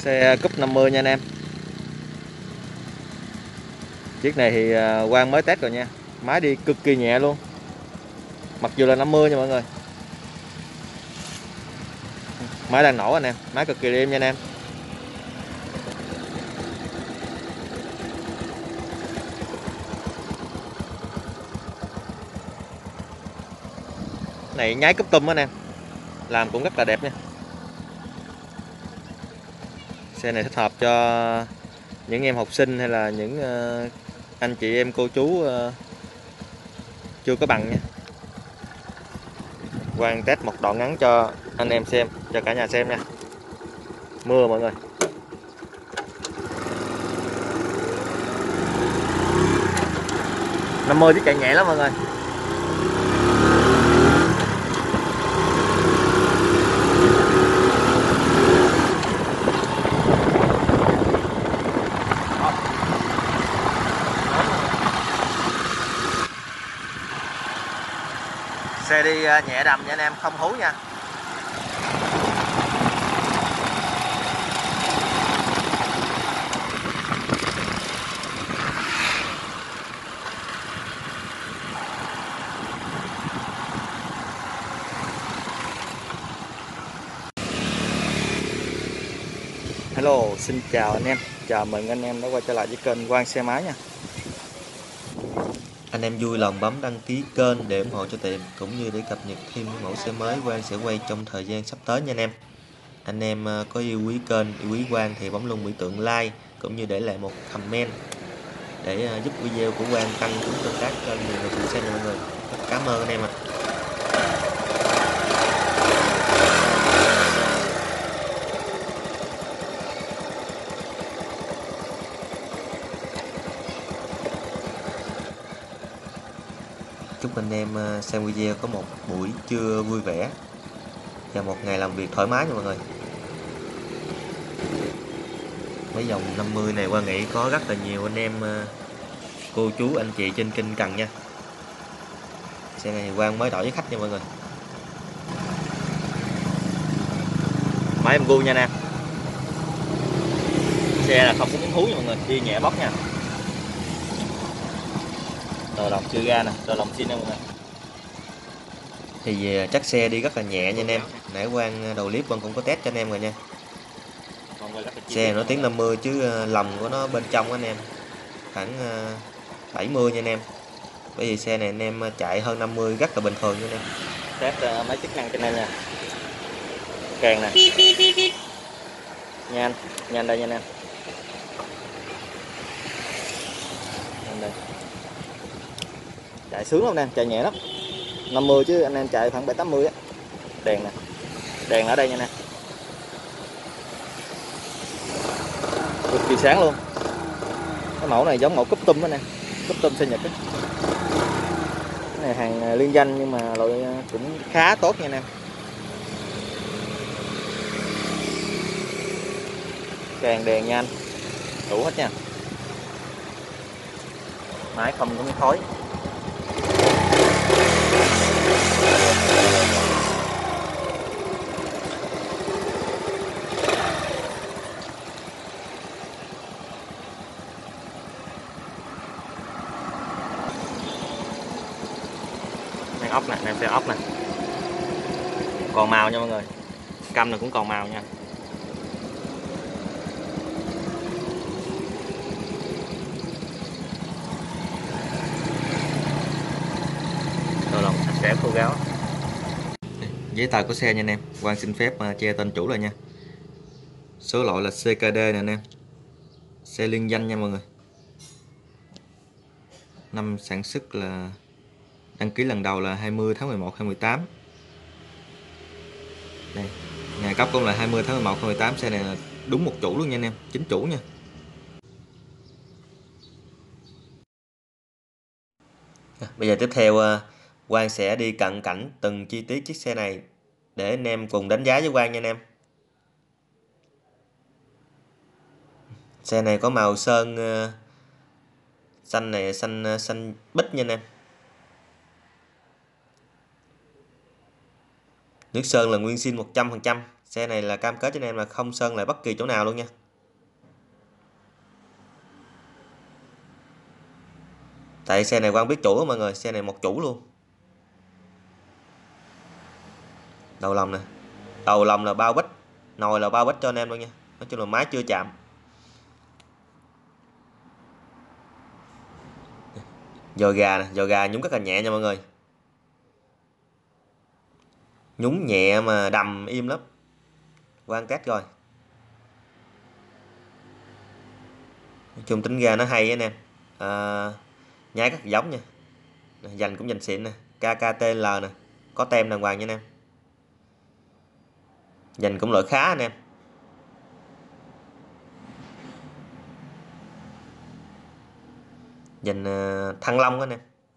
Xe Cúp 50 nha anh em. Chiếc này thì Quang mới test rồi nha. Máy đi cực kỳ nhẹ luôn. Mặc dù là 50 nha mọi người. Máy đang nổ anh em, máy cực kỳ êm nha anh em. Này nháy cúp tum anh em. Làm cũng rất là đẹp nha. Xe này thích hợp cho những em học sinh hay là những anh chị em cô chú chưa có bằng nha. Quang test một đoạn ngắn cho anh em xem, cho cả nhà xem nha. Mưa mọi người. Năm mươi chứ chạy nhẹ lắm mọi người. Xe đi nhẹ đầm nha anh em, không hú nha. Hello, xin chào anh em. Chào mừng anh em đã quay trở lại với kênh Quang Xe Máy nha. Anh em vui lòng bấm đăng ký kênh để ủng hộ cho tiệm, cũng như để cập nhật thêm những mẫu xe mới Quang sẽ quay trong thời gian sắp tới nha anh em. Anh em có yêu quý kênh, yêu quý Quang thì bấm luôn biểu tượng like, cũng như để lại một comment để giúp video của Quang tăng tính tương tác cho nhiều người cùng xem nha mọi người. Rất cảm ơn anh em ạ. Chúc anh em xem video có một buổi trưa vui vẻ và một ngày làm việc thoải mái nha mọi người. Mấy dòng 50 này Quang nghĩ có rất là nhiều anh em cô chú anh chị trên kênh cần nha. Xe này Quang mới đổi với khách nha mọi người. Máy em gu nha anh em. Xe là không có miếng thúi nha mọi người, đi nhẹ bóc nha. Đồ lòng chưa ra nè, đồ lòng xin nha mọi người. Thì chắc xe đi rất là nhẹ nha anh em. Nãy Quang đầu clip Quang cũng có test cho anh em rồi nha. Xe nó tiếng 50 chứ lòng của nó bên trong anh em khoảng 70 nha anh em. Bởi vì xe này anh em chạy hơn 50 rất là bình thường nha anh em. Test mấy chức năng trên đây nha. Kèn nè. Nhanh, nhanh đây nha anh em. Nhanh đây. Chạy sướng lắm anh em, chạy nhẹ lắm. 50 chứ anh em chạy khoảng 7-80 á. Đèn nè. Đèn ở đây nha anh em. Cực kỳ sáng luôn. Cái mẫu này giống mẫu cúp tum đó nè, cúp tum xe Nhật á. Cái này hàng liên danh nhưng mà loại cũng khá tốt nha anh em. Càng đèn nhanh, đủ hết nha. Máy không có miếng khói. Ốc nè, em xem ốc nè, còn màu nha mọi người, căm này cũng còn màu nha. Đồ lòng sạch sẽ khô ráo. Giấy tờ của xe nha anh em. Quang xin phép che tên chủ lại nha. Số loại là CKD nè anh em. Xe liên danh nha mọi người. Năm sản xuất là đăng ký lần đầu là 20 tháng 11 2018. Đây, ngày cấp cũng là 20 tháng 11 2018. Xe này là đúng một chủ luôn nha anh em, chính chủ nha. Bây giờ tiếp theo Quang sẽ đi cận cảnh từng chi tiết chiếc xe này để anh em cùng đánh giá với Quang nha anh em. Xe này có màu sơn xanh này, xanh bích nha anh em. Nước sơn là nguyên zin 100%, Xe này là cam kết cho anh em là không sơn lại bất kỳ chỗ nào luôn nha. Tại xe này Quang biết chủ mọi người, xe này một chủ luôn. Đầu lòng nè, đầu lòng là bao bít, nồi là bao bít cho anh em luôn nha. Nói chung là máy chưa chạm. Giò gà nè, giò gà nhúng rất là nhẹ nha mọi người. Nhúng nhẹ mà đầm im lắm. Quang test rồi. Nói chung tính ra nó hay anh em. Nhái rất giống nha. Dành cũng dành xịn nè, KKTL nè, có tem đàng hoàng nha anh em. Dành cũng loại khá anh em. Dành Thăng Long anh em.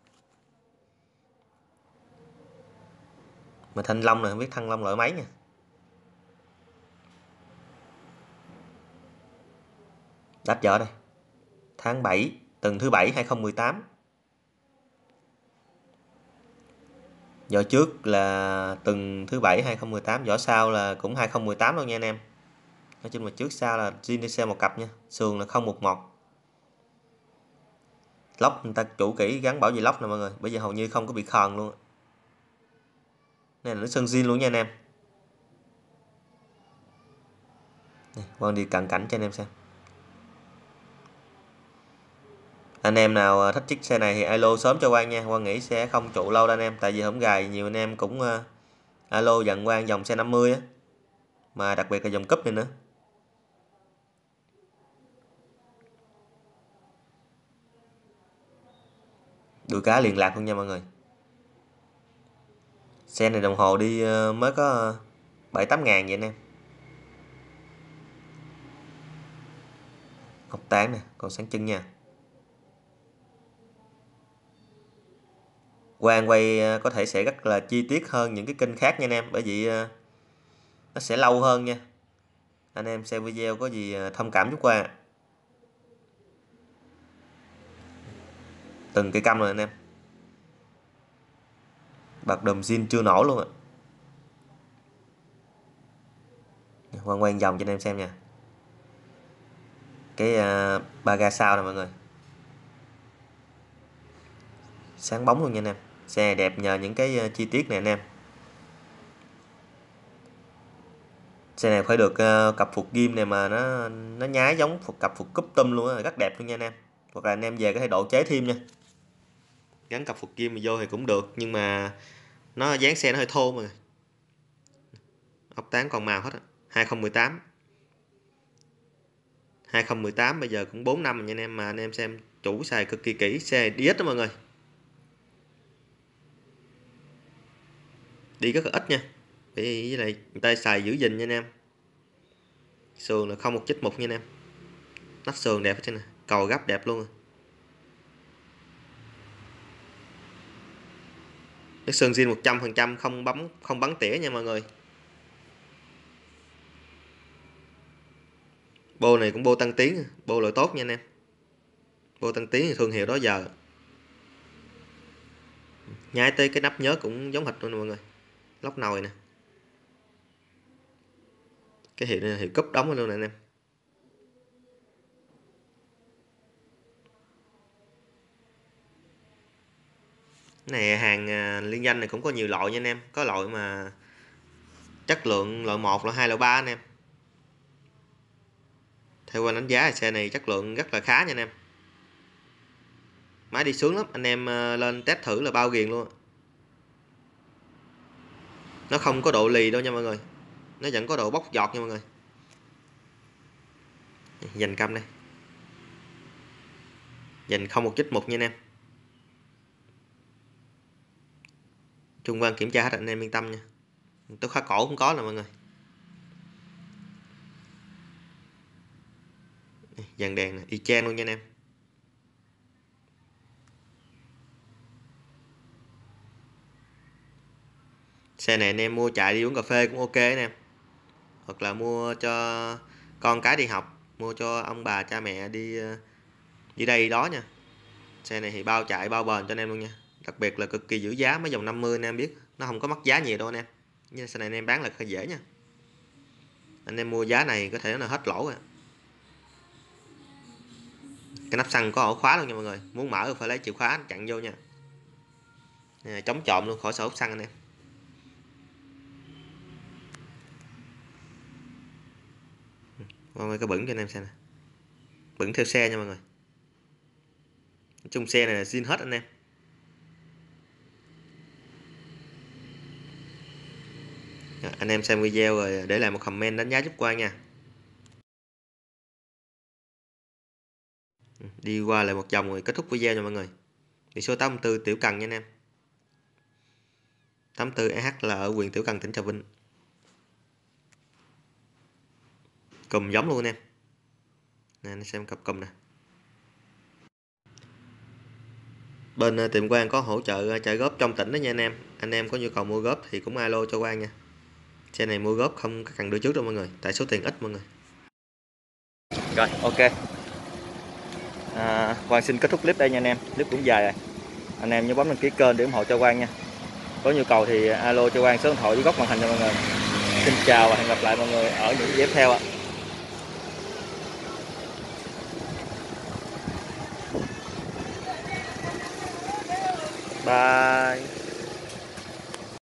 Mà Thanh Long này không biết Thăng Long loại mấy nha. Đắt giờ đây. Tháng 7, tuần thứ 7 2018. Giỏ trước là tuần thứ 7 2018, giỏ sau là cũng 2018 luôn nha anh em. Nói chung là trước sau là zin đi xe một cặp nha, sườn là 011. Lốc người ta chủ kỹ gắn bảo vệ lốc nè mọi người, bây giờ hầu như không có bị khờn luôn. Này là nó sơn zin luôn nha anh em. Này, Quang đi cận cảnh cho anh em xem. Anh em nào thích chiếc xe này thì alo sớm cho Quang nha. Quang nghĩ sẽ không trụ lâu đâu anh em, tại vì hổng gài nhiều anh em cũng alo dặn Quang dòng xe 50 á, mà đặc biệt là dòng cúp này nữa. Đuôi cá liền lạc luôn nha mọi người. Xe này đồng hồ đi mới có 7-8 ngàn vậy anh em. Ngọc tán nè, còn sáng chân nha. Quang quay có thể sẽ rất là chi tiết hơn những cái kênh khác nha anh em, bởi vì nó sẽ lâu hơn nha. Anh em xem video có gì thông cảm chút qua. Từng cây căm rồi anh em. Bạc đùm zin chưa nổ luôn ạ. Quang quay vòng cho anh em xem nha. Cái ba ga sau nè mọi người. Sáng bóng luôn nha anh em. Xe này đẹp nhờ những cái chi tiết này anh em. Xe này phải được cặp phục ghim này mà nó nhái giống cặp phục cúp tôm luôn á, rất đẹp luôn nha anh em. Hoặc là anh em về có thể độ chế thêm nha. Gắn cặp phục ghim mà vô thì cũng được, nhưng mà nó dáng xe nó hơi thô mà. Ốc tán còn màu hết á. 2018. 2018 bây giờ cũng 4 năm rồi nha anh em, mà anh em xem chủ xài cực kỳ kỹ, xe DS đó mọi người. Đi rất là ít nha. Với lại người ta xài giữ gìn nha anh em. Sườn là không một chích mục nha anh em. Nách sườn đẹp chứ nè, cầu gấp đẹp luôn. Cái sườn zin 100%, không bắn tỉa nha mọi người. Bô này cũng bô Tăng Tiến, bô loại tốt nha anh em. Bô Tăng Tiến thì thương hiệu đó giờ. Nhái tới cái nắp nhớ cũng giống hệt luôn nè mọi người. Lóc nồi nè. Cái hiệu này là hiệu cúp đóng luôn nè anh em. Cái này hàng liên danh này cũng có nhiều loại nha anh em. Có loại mà chất lượng loại 1, loại 2, loại 3 anh em. Theo Quang đánh giá thì xe này chất lượng rất là khá nha anh em. Máy đi sướng lắm, anh em lên test thử là bao ghiền luôn. Nó không có độ lì đâu nha mọi người. Nó vẫn có độ bốc giọt nha mọi người. Dành cam đây. Dành không một chích mục nha anh em. Trung Quang kiểm tra hết anh em yên tâm nha. Tôi khóa cổ cũng có nè mọi người. Dàn đèn này y chang luôn nha anh em. Xe này anh em mua chạy đi uống cà phê cũng ok anh em. Hoặc là mua cho con cái đi học, mua cho ông bà cha mẹ đi dưới đây đó nha. Xe này thì bao chạy bao bền cho anh em luôn nha. Đặc biệt là cực kỳ giữ giá, mấy dòng 50 anh em biết, nó không có mất giá nhiều đâu anh em. Nhưng xe này anh em bán là khá dễ nha. Anh em mua giá này có thể nói là hết lỗ rồi. Cái nắp xăng có ổ khóa luôn nha mọi người, muốn mở phải lấy chìa khóa chặn vô nha. Chống trộm luôn, khỏi sợ hút xăng anh em. Mọi người có bẩn cho anh em xem nè, bẩn theo xe nha mọi người. Trong xe này là zin hết anh em. Anh em xem video rồi để lại một comment đánh giá giúp Quang nha. Đi qua lại một vòng rồi kết thúc video nha mọi người. Biển số 84 Tiểu Cần nha anh em. 84EH là ở huyện Tiểu Cần, tỉnh Trà Vinh. Cùm giống luôn anh em. Nè anh xem cặp cùm nè. Bên tiệm Quang có hỗ trợ trả góp trong tỉnh đó nha anh em. Anh em có nhu cầu mua góp thì cũng alo cho Quang nha. Xe này mua góp không cần đưa trước đâu mọi người, tại số tiền ít mọi người. Rồi ok. Quang xin kết thúc clip đây nha anh em. Clip cũng dài rồi. Anh em nhớ bấm đăng ký kênh để ủng hộ cho Quang nha. Có nhu cầu thì alo cho Quang số điện thoại dưới góc màn hình nha mọi người. Xin chào và hẹn gặp lại mọi người ở những video tiếp theo ạ. Bye.